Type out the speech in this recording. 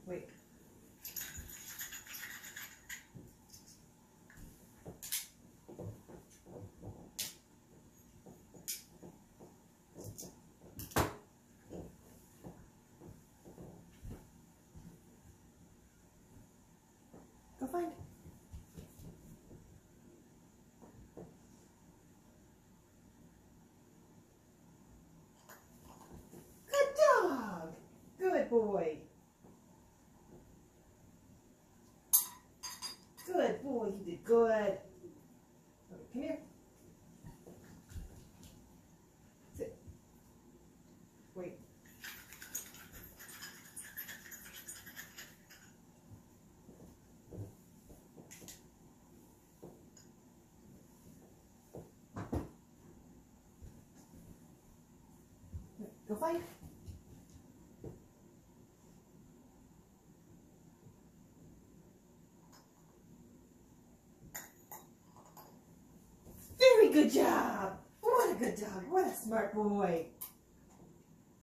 Wait. Go find. Good dog. Good boy. Good boy. You did good. Okay, come here. Sit. Wait. Go find. Very good job. What a good dog. What a smart boy.